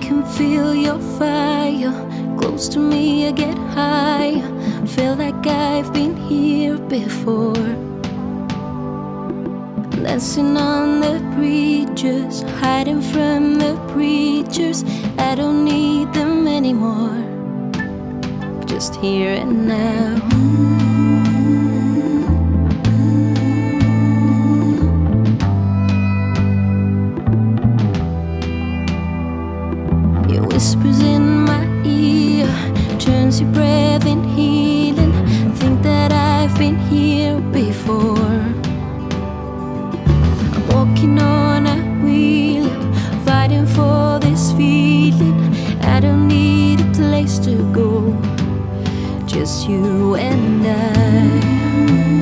can feel your fire. Close to me, I get higher. Feel like I've been here before. Dancing on the bridges, hiding from the preachers. I don't need them anymore, just here and now. Your whispers in my ear, turns your breath in healing. Think that I've been here before. I'm walking on a wheel, fighting for this feeling. I don't need a place to go, just you and I.